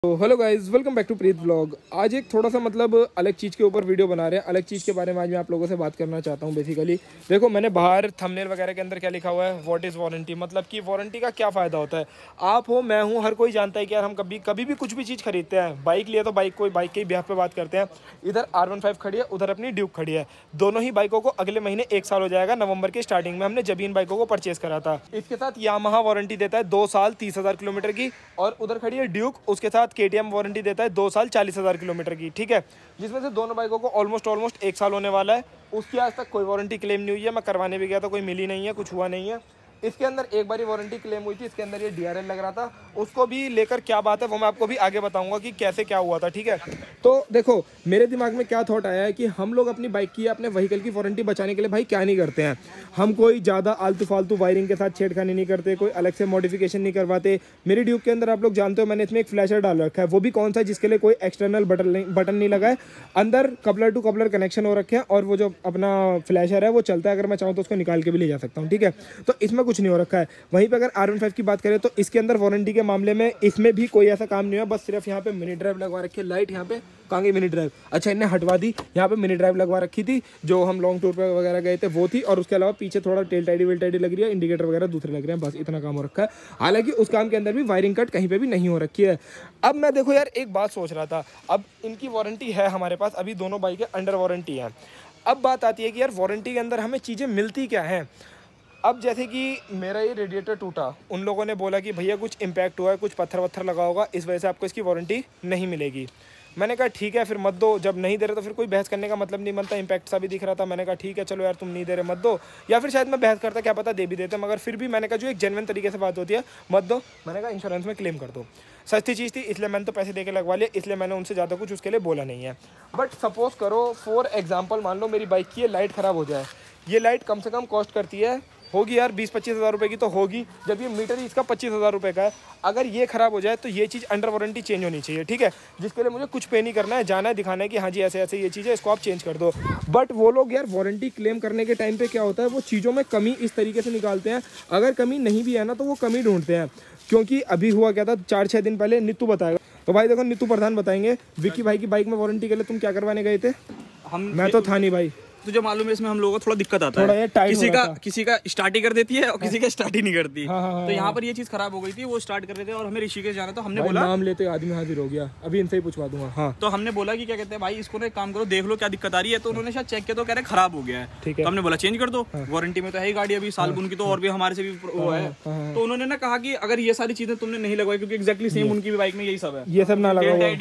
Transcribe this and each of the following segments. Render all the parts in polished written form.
तो hello guys, welcome back to Preet vlog. आज एक थोड़ा सा मतलब अलग चीज़ के ऊपर वीडियो बना रहे हैं। अलग चीज़ के बारे में आज मैं आप लोगों से बात करना चाहता हूं। बेसिकली देखो, मैंने बाहर थंबनेल वगैरह के अंदर क्या लिखा हुआ है, व्हाट इज़ वारंटी, मतलब कि वारंटी का क्या फ़ायदा होता है। आप हो, मैं हूं, हर कोई जानता है कि यार हम कभी भी कुछ भी चीज़ खरीदते हैं। बाइक लिया तो बाइक के ही बिहाफ पे बात करते हैं। इधर R15 खड़ी है, उधर अपनी ड्यूक खड़ी है। दोनों ही बाइकों को अगले महीने 1 साल हो जाएगा। नवंबर के स्टार्टिंग में हमने जब इन बाइकों को परचेस करा था। इसके साथ यामाहा वारंटी देता है 2 साल 30,000 किलोमीटर की, और उधर खड़ी है ड्यूक, उसके साथ KTM वारंटी देता है 2 साल 40,000 किलोमीटर की। ठीक है, जिसमें से दोनों बाइकों को ऑलमोस्ट 1 साल होने वाला है। उसकी आज तक कोई वारंटी क्लेम नहीं हुई है। मैं करवाने भी गया तो कोई मिली नहीं है, कुछ हुआ नहीं है। इसके अंदर एक बारी वारंटी क्लेम हुई थी, इसके अंदर ये DRL लग रहा था। उसको भी लेकर क्या बात है वो मैं आपको भी आगे बताऊंगा कि कैसे क्या हुआ था। ठीक है, तो देखो मेरे दिमाग में क्या थॉट आया है कि हम लोग अपनी बाइक की, अपने व्हीकल की वारंटी बचाने के लिए भाई क्या नहीं करते हैं। हम कोई ज़्यादा आलतू फालतू वायरिंग के साथ छेड़खानी नहीं करते, कोई अलग से मॉडिफिकेशन नहीं करवाते। मेरी ड्यूक के अंदर आप लोग जानते हो मैंने इसमें एक फ्लैशर डाल रखा है, वो भी कौन सा, जिसके लिए कोई एक्सटर्नल बटन नहीं लगा है। अंदर कपलर टू कपलर कनेक्शन हो रखे हैं, और वो जो अपना फ्लैशर है वो चलता है, अगर मैं चाहूँ तो उसको निकाल के भी ले जा सकता हूँ। ठीक है, तो इसमें कुछ नहीं हो रखा है। वहीं पे अगर R15 की बात करें तो इसके अंदर वारंटी के मामले में इसमें भी कोई ऐसा काम नहीं है। बस सिर्फ यहाँ पे मिनी ड्राइव लगवा रखी है। लाइट यहाँ पे कहाँ गई मिनी ड्राइव, अच्छा इन्हें हटवा दी। यहाँ पे मिनी ड्राइव लगवा रखी थी, जो हम लॉन्ग टूर पे वगैरह गए थे वो थी, और उसके अलावा पीछे थोड़ा टेल टाइडी वेल टाइडी लग रही है, इंडिकेटर वगैरह दूसरे लग रहे हैं, बस इतना काम हो रखा है। हालांकि उस काम के अंदर भी वायरिंग कट कहीं पे भी नहीं हो रखी है। अब मैं देखो यार एक बात सोच रहा था, अब इनकी वारंटी है हमारे पास, अभी दोनों बाइकें अंडर वारंटी हैं। अब बात आती है कि यार वारंटी के अंदर हमें चीज़ें मिलती क्या हैं। अब जैसे कि मेरा ये रेडिएटर टूटा, उन लोगों ने बोला कि भैया कुछ इम्पैक्ट हुआ है, कुछ पत्थर वत्थर लगा होगा, इस वजह से आपको इसकी वारंटी नहीं मिलेगी। मैंने कहा ठीक है फिर मत दो। जब नहीं दे रहे तो फिर कोई बहस करने का मतलब नहीं बनता। इम्पैक्ट सा भी दिख रहा था, मैंने कहा ठीक है चलो यार तुम नहीं दे रहे मत दो, या फिर शायद मैं बहस करता, क्या पता दे भी देते। मगर फिर भी मैंने कहा जो एक जेन्युइन तरीके से बात होती है मत दो। मैंने कहा इंश्योरेंस में क्लेम कर दो। सस्ती चीज़ थी इसलिए मैंने तो पैसे दे के लगवा लिया, इसलिए मैंने उनसे ज़्यादा कुछ उसके लिए बोला नहीं है। बट सपोज करो फॉर एग्जाम्पल, मान लो मेरी बाइक की ये लाइट ख़राब हो जाए। ये लाइट कम से कम कॉस्ट करती है, होगी यार 20-25 हज़ार रुपये की तो होगी, जब ये मीटर ही इसका 25,000 रुपये का है। अगर ये ख़राब हो जाए तो ये चीज़ अंडर वारंटी चेंज होनी चाहिए। ठीक है, जिसके लिए मुझे कुछ पे नहीं करना है, जाना है दिखाना है कि हाँ जी ऐसे ऐसे ये चीज़ है, इसको आप चेंज कर दो। बट वो लोग यार वारंटी क्लेम करने के टाइम पे क्या होता है, वो चीज़ों में कमी इस तरीके से निकालते हैं। अगर कमी नहीं भी है ना तो वो कमी ढूंढते हैं। क्योंकि अभी हुआ क्या था, 4-6 दिन पहले नीतू बताएगा। तो भाई देखो नीतू प्रधान बताएंगे, विक्की भाई की बाइक में वारंटी के लिए तुम क्या करवाने गए थे? मैं तो था नहीं भाई। तुझे मालूम है इसमें हम लोगों को थोड़ा दिक्कत आता थोड़ा है, किसी का स्टार्ट ही कर देती है और किसी का स्टार्ट ही नहीं करती। तो यहाँ पर ये चीज खराब हो गई थी, वो स्टार्ट कर रहे थे और हमें ऋषिकेश जाना था। हमने बोला नाम लेते आदमी हाजिर हो गया, अभी इनसे ही पूछवा दूंगा। हाँ, तो हमने बोला कि क्या कहते हैं भाई इसको ना एक काम करो, देख लो क्या दिक्कत आ रही है। तो उन्होंने शायद चेक किया तो कह रहे खराब हो गया है। ठीक है, तो हमने बोला चेंज कर दो, वारंटी में तो है ही गाड़ी अभी साल बुन की, तो और भी हमारे से भी वो है। तो उन्होंने ना कहा कि अगर ये सारी चीजें तुमने नहीं लगवाई, क्योंकि एक्जैक्टली सेम उनकी भी बाइक में यही सब है, ये सब ना लगा हुआ,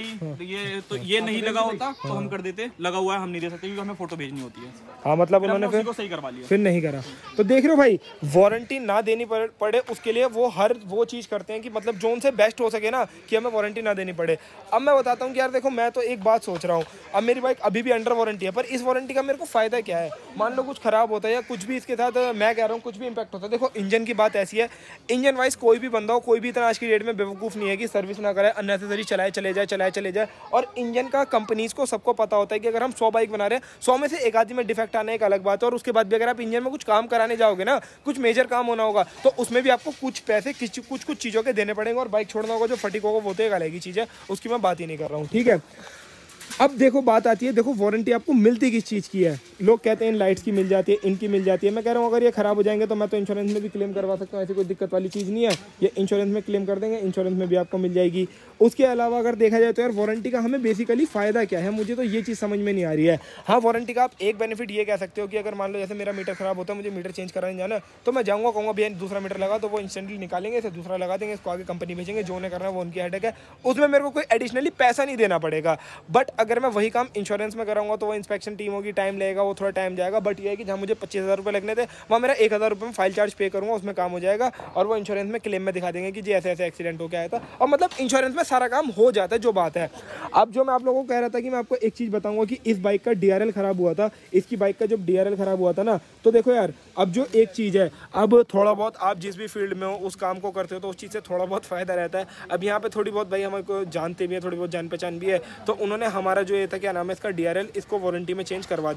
ये नहीं लगा होता तो हम कर देते। लगा हुआ है हम नहीं दे सकते क्योंकि हमें फोटो भेजनी होती है। हाँ, मतलब उन्होंने सही करवा लिया, फिर नहीं करा। तो देख रहे हो भाई, वारंटी ना देनी पड़े उसके लिए वो हर वो चीज़ करते हैं कि मतलब जो उनसे बेस्ट हो सके ना, कि हमें वारंटी ना देनी पड़े। अब मैं बताता हूँ कि यार देखो मैं तो एक बात सोच रहा हूँ, अब मेरी बाइक अभी भी अंडर वारंटी है, पर इस वारंटी का मेरे को फ़ायदा क्या है? मान लो कुछ ख़राब होता है या कुछ भी इसके साथ, मैं कह रहा हूँ कुछ भी इंपैक्ट होता है। देखो इंजन की बात ऐसी है, इंजन वाइज कोई भी बंदा हो, कोई भी इतना आज की डेट में बेवकूफ़ नहीं है कि सर्विस ना कराए, अननेसेसरी चलाए चले जाए। और इंजन का कंपनीज़ को सबको पता होता है कि अगर हम 100 बाइक बना रहे हैं, 100 में से एक आदमी में डिफेक्ट आना एक अलग बात है। और उसके बाद भी अगर आप इंजन में कुछ काम कराने जाओगे ना, कुछ मेजर काम होना होगा, तो उसमें भी आपको कुछ पैसे कुछ चीज़ों के देने पड़ेंगे, और बाइक छोड़ना होगा, जो फटीक होगा वो तो एक अलग ही चीज़ है, उसकी मैं बात ही नहीं कर रहा हूँ। ठीक है, अब देखो बात आती है, देखो वारंटी आपको मिलती किस चीज़ की है। लोग कहते हैं इन लाइट्स की मिल जाती है, इनकी मिल जाती है। मैं कह रहा हूँ अगर ये ख़राब हो जाएंगे तो मैं तो इंश्योरेंस में भी क्लेम करवा सकता हूँ, ऐसी कोई दिक्कत वाली चीज़ नहीं है। ये इंश्योरेंस में क्लेम कर देंगे, इंश्योरेंस में भी आपको मिल जाएगी। उसके अलावा अगर देखा जाए तो यार वारंटी का हमें बेसिकली फ़ायदा क्या है, मुझे तो ये चीज़ समझ में नहीं आ रही है। हाँ, वारंटी का आप एक बेनिफिट ये कह सकते हो कि अगर मान लो जैसे मेरा मीटर ख़राब होता है, मुझे मीटर चेंज कराने जाना है, तो मैं जाऊँगा, कहूँगा भैया दूसरा मीटर लगा, तो वो इंस्टेंटली निकालेंगे, इसे दूसरा लगा देंगे, इसको आगे कंपनी भेजेंगे, जो उन्हें करना है वो उनकी हेडेक है, उसमें मेरे को कोई एडिशनली पैसा नहीं देना पड़ेगा। बट अगर मैं वही काम इंश्योरेंस में कराऊंगा तो वो इंस्पेक्शन टीम होगी, टाइम लगेगा, वो थोड़ा टाइम जाएगा। बट ये है कि जहाँ मुझे 25,000 रुपये लगने थे, वहाँ मेरा 1,000 रुपये में फाइल चार्ज पे करूँगा, उसमें काम हो जाएगा, और वो इंश्योरेंस में क्लेम में दिखा देंगे कि जी ऐसे ऐसे एक्सीडेंट हो गया था, और मतलब इंश्योरेंस में सारा काम हो जाता है, जो बात है। अब जो मैं आप लोगों को कह रहा था कि मैं आपको एक चीज़ बताऊंगा कि इस बाइक का DRL ख़राब हुआ था, इसकी बाइक का जब DRL ख़राब हुआ था ना, तो देखो यार अब जो एक चीज़ है, अब थोड़ा बहुत आप जिस भी फील्ड में हो उस काम को करते हो तो उस चीज़ से थोड़ा बहुत फ़ायदा रहता है। अब यहाँ पे थोड़ी बहुत भाई हमारे को जानते भी है, थोड़ी बहुत जान पहचान भी है, तो उन्होंने हमारा जो ये था क्या नाम है इसका DRL, इसको वारंटी में चेंज करवा दिया था।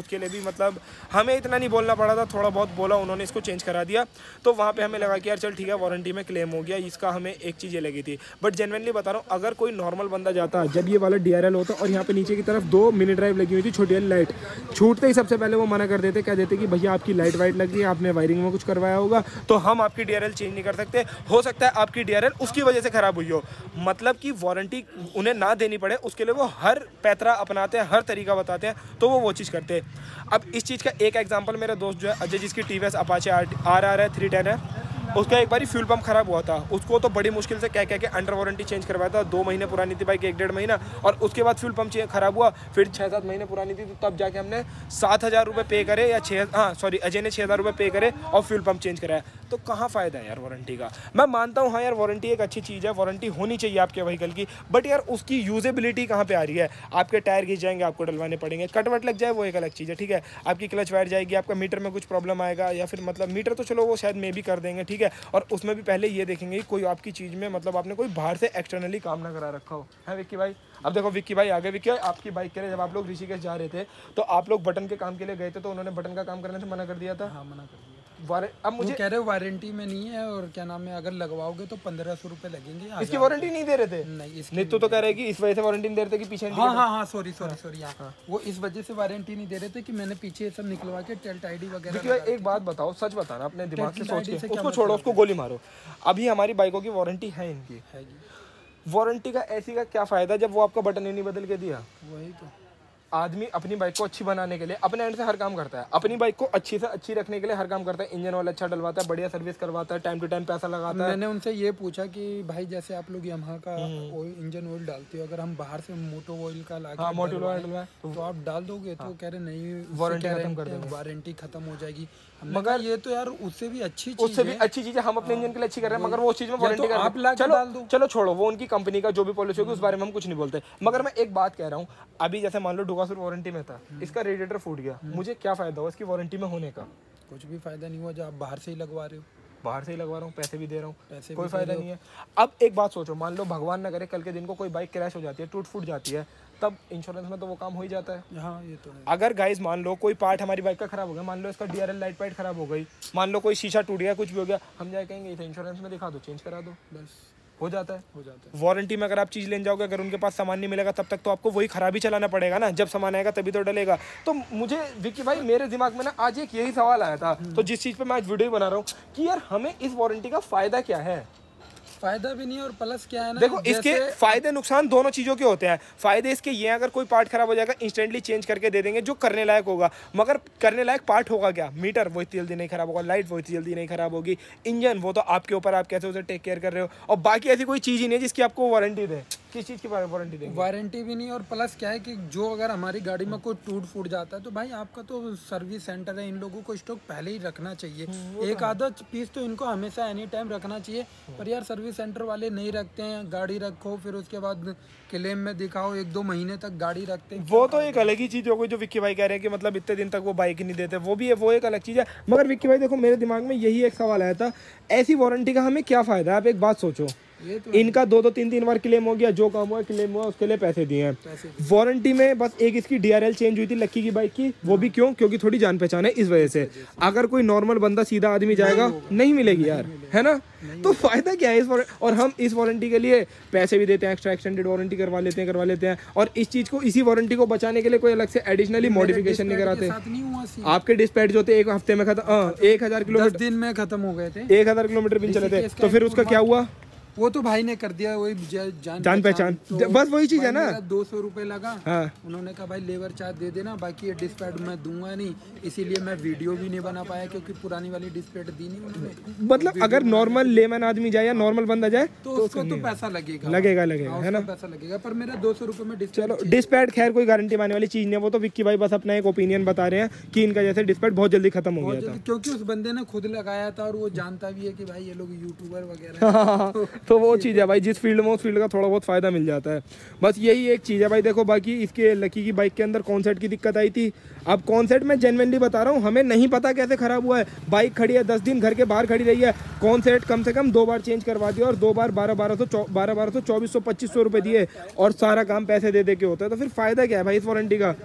उसके लिए भी मतलब हमें इतना नहीं बोलना पड़ा था, थोड़ा बहुत बोला उन्होंने, इसको चेंज करा दिया। तो वहाँ पे हमें लगा कि यार चल ठीक है वारंटी में क्लेम हो गया, इसका हमें एक चीज़ ये लगी थी। बट जेन्युइनली बता रहा हूँ, अगर कोई नॉर्मल बंदा जाता, जब ये वाला DRL होता और यहाँ पे नीचे की तरफ 2 मिनी ड्राइव लगी हुई थी छोटी वाली लाइट, छूटते ही सबसे पहले वो मना कर देते, कह देते कि भैया आपकी लाइट वाइट लग गई, आपने वायरिंग में कुछ करवाया होगा, तो हम आपकी DRL चेंज नहीं कर सकते। हो सकता है आपकी DRL उसकी वजह से ख़राब हुई हो, मतलब कि वारंटी उन्हें ना देनी पड़े, उसके लिए वो हर पैतरा अपनाते हैं, हर तरीका बताते हैं, तो वो चीज़ करते हैं। अब इस चीज़ का एक एग्जांपल मेरा दोस्त जो है अजय, जिसकी TVS अपाचे RR है 310 है, उसका एक बार फ्यूल पंप खराब हुआ था, उसको तो बड़ी मुश्किल से कह के अंडर वारंटी चेंज करवाया था। 2 महीने पुरानी थी बाइक, 1-1.5 महीना, और उसके बाद फ्यूल पंप खराब हुआ, फिर 6-7 महीने पुरानी थी, तब जाके हमने 7,000 रुपये पे करे, या अजय ने 6,000 रुपये पे करे और फ्यूल पंप चेंज कराया। तो कहाँ फ़ायदा है यार वारंटी का? मैं मानता हूँ हाँ यार वारंटी एक अच्छी चीज़ है, वारंटी होनी चाहिए आपके व्हीकल की, बट यार उसकी यूजेबिलिटी कहाँ पे आ रही है? आपके टायर घिस जाएंगे, आपको डलवाने पड़ेंगे, कटवट लग जाए वो एक अलग चीज़ है, ठीक है, आपकी क्लच वायर जाएगी, आपका मीटर में कुछ प्रॉब्लम आएगा, या फिर मतलब मीटर तो चलो वो शायद मे भी कर देंगे, ठीक है, और उसमें पहले ये देखेंगे कि कोई आपकी चीज़ में मतलब आपने कोई बाहर से एक्सटर्नली काम ना करा रखा हो, है विक्की भाई? अब देखो विक्की भाई आगे, विक्की भाई आपकी बाइक के लिए जब आप लोग ऋषिकेश जा रहे थे तो आप लोग बटन के काम के लिए गए थे, तो उन्होंने बटन का काम करने से मना कर दिया था। हाँ, मना कर दिया। अब मुझे कह रहे हो वारंटी में नहीं है, और क्या नाम है, अगर लगवाओगे तो 1,500 रुपये लगेंगे। इसकी वारंटी नहीं दे रहे थे? नहीं, नीतू तो कह रहे कि इस वजह से वारंटी नहीं दे रहे थे कि पीछे हाँ, सॉरी, वो इस वजह से वारंटी नहीं दे रहे थे कि मैंने पीछे सब निकलवा के टेल्ट आईडी वगैरह। एक बात बताओ, सच बताना, अपने दिमाग से सोच के, उसको छोड़ो, उसको गोली मारो। अभी हमारी बाइकों की वारंटी है, इनकी है, वारंटी का ऐसी का क्या फायदा जब वो आपका बटन ही नहीं बदल के दिया? वही तो, आदमी अपनी बाइक को अच्छी बनाने के लिए अपने एंड से हर काम करता है, अपनी बाइक को अच्छी से अच्छी रखने के लिए हर काम करता है, इंजन ऑयल अच्छा डलवाता है, बढ़िया सर्विस करवाता है, टाइम टू टाइम पैसा लगाता है। मैंने उनसे ये पूछा कि भाई जैसे आप लोग यामाहा का ऑयल, इंजन ऑयल डालते हो, अगर हम बाहर से मोटो ऑयल का लाके मोटो ऑयल तो आप डाल दोगे? तो कह रहे नहीं, वारंटी खत्म कर देंगे, वारंटी खत्म हो जाएगी। मगर ये तो यार उससे भी अच्छी चीज, उससे भी अच्छी चीज है, हम अपने इंजन के लिए अच्छी कर रहे हैं, मगर वो चीज में वारंटी कर आप ला के डाल दो। चलो छोड़ो, वो उनकी कंपनी का जो भी पॉलिसी होगी उस बारे में हम कुछ नहीं बोलते, मगर मैं एक बात कह रहा हूँ, अभी जैसे मान लो डुगासुर वारंटी में था, इसका रेडिएटर फूट गया, मुझे क्या फायदा हुआ इसकी वारंटी में होने का? कुछ भी फायदा नहीं हुआ, जब आप बाहर से ही लगवा रहे हो। बाहर से ही लगवा रहा हूँ, पैसे भी दे रहा हूँ, कोई फायदा नहीं है। अब एक बात सोचो, मान लो भगवान न करे कल के दिन को कोई बाइक क्रैश हो जाती है, टूट फूट जाती है, तब इंश्योरेंस में तो वो काम हो ही जाता है। हाँ, ये तो है। अगर गाइस मान लो कोई पार्ट हमारी बाइक का खराब हो गया, मान लो इसका DRL लाइट पाइट खराब हो गई, मान लो कोई शीशा टूट गया, कुछ भी हो गया, हम जाए कहेंगे इसे इंश्योरेंस में दिखा दो, चेंज करा दो, बस हो जाता है। वारंटी में अगर आप चीज़ लेने जाओगे, अगर उनके पास सामान नहीं मिलेगा तब तक तो आपको वही खराबी चलाना पड़ेगा ना, जब सामान आएगा तभी तो डलेगा। तो मुझे विक्की भाई, मेरे दिमाग में ना आज एक यही सवाल आया था, तो जिस चीज़ पे मैं आज वीडियो बना रहा हूँ कि यार हमें इस वारंटी का फ़ायदा क्या है? फायदा भी नहीं, और प्लस क्या है ना, देखो इसके फायदे नुकसान दोनों चीज़ों के होते हैं। फायदे इसके ये, अगर कोई पार्ट खराब हो जाएगा इंस्टेंटली चेंज करके दे देंगे, जो करने लायक होगा, मगर करने लायक पार्ट होगा क्या? मीटर वो इतनी जल्दी नहीं खराब होगा, लाइट वो इतनी जल्दी नहीं खराब होगी, इंजन वो तो आपके ऊपर, आप कैसे उसे टेक केयर कर रहे हो, और बाकी ऐसी कोई चीज़ ही नहीं है जिसकी आपको वारंटी दे। किस चीज़ की वारंटी देंगे? वारंटी भी नहीं, और प्लस क्या है कि जो अगर हमारी गाड़ी में कोई टूट फूट जाता है तो भाई आपका तो सर्विस सेंटर है, इन लोगों को स्टॉक पहले ही रखना चाहिए। एक आधा पीस तो इनको हमेशा एनी टाइम रखना चाहिए, पर यार सर्विस सेंटर वाले नहीं रखते हैं। गाड़ी रखो, फिर उसके बाद क्लेम में दिखाओ, 1-2 महीने तक गाड़ी रखते हैं। वो तो एक अलग ही चीज़ हो गई, जो विक्की भाई कह रहे हैं कि मतलब इतने दिन तक वो बाइक ही नहीं देते, वो भी है, वो एक अलग चीज़ है। मगर विक्की भाई देखो, मेरे दिमाग में यही एक सवाल आया था, ऐसी वारंटी का हमें क्या फ़ायदा है? आप एक बात सोचो, इनका 2-2, 3-3 बार क्लेम हो गया, जो काम हुआ क्लेम हुआ, उसके लिए पैसे दिए हैं। वारंटी में बस एक इसकी DRL चेंज हुई थी लक्की की बाइक की, वो भी क्यों? क्योंकि थोड़ी जान पहचान है, इस वजह से। अगर कोई नॉर्मल बंदा सीधा आदमी जाएगा, नहीं मिलेगी यार, है ना? तो फायदा क्या है इस और हम इस वारंटी के लिए पैसे भी देते हैं, एक्स्ट्रा एक्सटेंडेड वारंटी करवा लेते हैं, और इस चीज को, इसी वारंटी को बचाने के लिए कोई अलग से एडिशनली मॉडिफिकेशन नहीं कराते। आपके डिस्पैच जो थे 1 हफ्ते में खत्म, 1000 किलोमीटर 10 दिन में खत्म हो गए थे, 1000 किलोमीटर भी चले थे, तो फिर उसका क्या हुआ? वो तो भाई ने कर दिया, वही जान पहचान, बस वही चीज है ना। 200 रुपए लगा, हाँ। उन्होंने कहा भाई लेबर चार्ज दे देना, बाकी ये डिस्पैच मैं दूंगा नहीं, इसीलिए मैं वीडियो भी नहीं बना पाया, क्योंकि पुरानी वाली डिस्पैच दी नहीं उन्होंने। मतलब अगर नॉर्मल लेमन आदमी जाए या नॉर्मल बंदा जाए तो उसको तो पैसा लगेगा, है ना, पैसा लगेगा, पर मेरा 200 रुपए में डिस्पैच। चलो डिस्पैच खैर कोई गारंटी मानने वाली चीज नहीं है, वो तो विक्की भाई बस अपना एक ओपिनियन बता रहे हैं कि इनका जैसे डिस्पैच बहुत जल्दी खत्म हो गया था, क्योंकि उस बंदे ने खुद लगाया था, और वो जानता भी है कि भाई ये लोग यूट्यूबर वगैरह। तो वो चीज़ है भाई, जिस फील्ड में उस फील्ड का थोड़ा बहुत फायदा मिल जाता है, बस यही एक चीज़ है भाई। देखो बाकी इसके लकी की बाइक के अंदर कॉन्सेट की दिक्कत आई थी। अब कॉन्सेट में जेन्युइनली बता रहा हूँ, हमें नहीं पता कैसे खराब हुआ है। बाइक खड़ी है 10 दिन घर के बाहर खड़ी रही है, कॉन्सेट कम से कम 2 बार चेंज करवा दिया, और 2 बार 1200 2400 2500 रुपये दिए, और सारा काम पैसे दे के होता है। तो फिर फायदा क्या है भाई इस वारंटी का?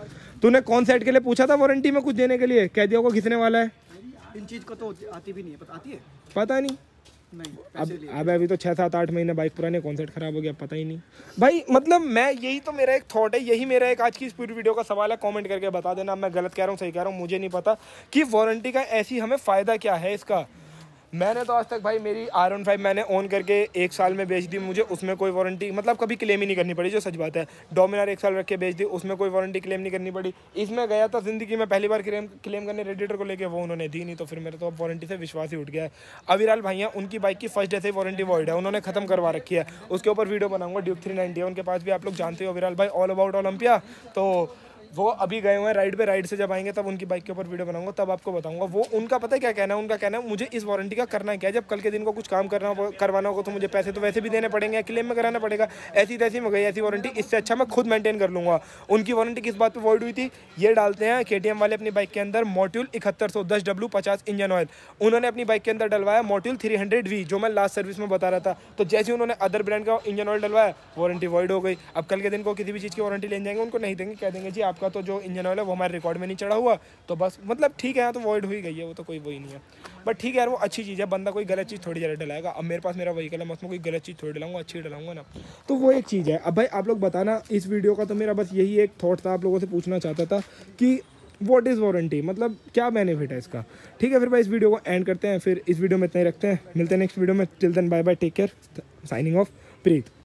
तूने कौन सेट के लिए पूछा था वारंटी में कुछ देने के लिए? कह दिया होगा घिसने वाला है। इन चीज को तो आती भी नहीं है, आती है पता नहीं। अब अभी तो 6-7-8 महीने बाइक पुराने, कौन सेट खराब हो गया पता ही नहीं भाई। मतलब मैं, यही तो मेरा एक थॉट है, यही मेरा एक आज की इस पूरी वीडियो का सवाल है। कमेंट करके बता देना मैं गलत कह रहा हूँ सही कह रहा हूँ, मुझे नहीं पता कि वारंटी का ऐसी हमें फ़ायदा क्या है इसका। मैंने तो आज तक भाई मेरी R15 मैंने ऑन करके 1 साल में बेच दी, मुझे उसमें कोई वारंटी मतलब कभी क्लेम ही नहीं करनी पड़ी, जो सच बात है। डोमिनार 1 साल रख के बेच दी, उसमें कोई वारंटी क्लेम नहीं करनी पड़ी। इसमें गया था ज़िंदगी में पहली बार क्लेम करने रेडिएटर को लेके, वो उन्होंने दी नहीं, तो फिर मेरा तो अब वारंटी से विश्वास ही उठ गया है। अविराल भैया, उनकी बाइक की फर्स्ट डे से वारंटी वॉइड है, उन्होंने खत्म करवा रखी है। उसके ऊपर वीडियो बनाऊंगा। ड्यूक 390 है उनके पास भी, आप लोग जानते हो अविराल भाई, ऑल अबाउट ओलंपिया। तो वो अभी गए हुए हैं राइड पे, राइड से जब आएंगे तब उनकी बाइक के ऊपर वीडियो बनाऊंगा, तब आपको बताऊंगा। वो उनका पता है क्या कहना है, उनका कहना है मुझे इस वारंटी का करना है क्या, जब कल के दिन को कुछ काम करवाना होगा तो मुझे पैसे तो वैसे भी देने पड़ेंगे, क्लेम में कराना पड़ेगा, ऐसी तैसी में गई ऐसी वारंटी, इससे अच्छा मैं खुद मेंटेन कर लूँगा। उनकी वारंटी किस बात पर वॉइड हुई थी, ये डालते हैं KTM वाले अपनी बाइक के अंदर मॉड्यूल 7110W 50 इंजन ऑयल, उन्होंने अपनी बाइक के अंदर डलवाया मॉड्यूल 300V, जो मैं लास्ट सर्विस में बता रहा था। तो जैसे उन्होंने अदर ब्रांड का इंजन ऑयल डलवाया, वारंटी वॉइड हो गई। अब कल के दिन को किसी भी चीज़ की वारंटी लेने जाएंगे, उनको नहीं देंगे, कह देंगे जी आपका तो जो इंजन ऑयल वो हमारे रिकॉर्ड में नहीं चढ़ा हुआ, तो बस मतलब ठीक है, यहाँ तो वॉइड हो ही गई है, वो तो कोई वही नहीं है। बट ठीक है यार, वो अच्छी चीज़ है, बंदा कोई गलत चीज़ थोड़ी ज़्यादा डलाएगा। अब मेरे पास मेरा व्हीकल है, मैं उसमें कोई गलत चीज़ थोड़ी डलाऊंगा, अच्छी डलाऊंगा ना, तो वो एक चीज़ है। अब भाई आप लोग बताना, इस वीडियो का तो मेरा बस यही एक थॉट था, आप लोगों से पूछना चाहता था कि व्हाट इज़ वारंटी, मतलब क्या बेनिफिट है इसका। ठीक है, फिर भाई इस वीडियो को एंड करते हैं, फिर इस वीडियो में इतना ही रखते हैं, मिलते हैं नेक्स्ट वीडियो में। Till then bye bye, take care, signing off, प्रीत।